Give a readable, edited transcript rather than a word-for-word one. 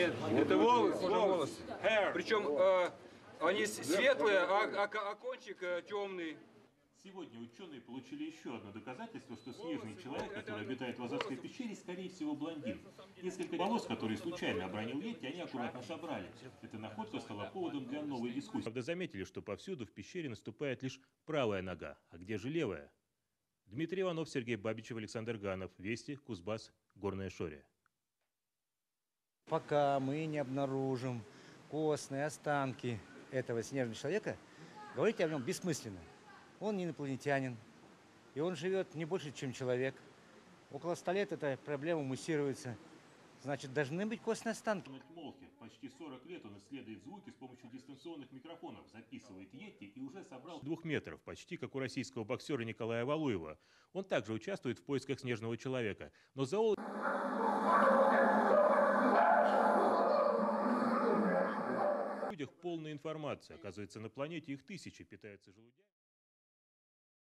Нет, это волосы. Причем они светлые, а кончик темный. Сегодня ученые получили еще одно доказательство, что снежный человек, который обитает в Азовской пещере, скорее всего блондин. Несколько волос, которые случайно обронил Йети, они аккуратно собрали. Эта находка стала поводом для новой дискуссии. Правда, заметили, что повсюду в пещере наступает лишь правая нога. А где же левая? Дмитрий Иванов, Сергей Бабичев, Александр Ганов. Вести, Кузбасс, Горная Шория. Пока мы не обнаружим костные останки этого снежного человека, говорить о нем бессмысленно. Он не инопланетянин, и он живет не больше, чем человек. Около 100 лет эта проблема муссируется. Значит, должны быть костные останки. Почти 40 лет он исследует звуки с помощью дистанционных микрофонов, записывает Йети и уже собрал 2 метров, почти как у российского боксера Николая Валуева. Он также участвует в поисках снежного человека. Но зоологи... В людях полная информация. Оказывается, на планете их тысячи питаются желудями.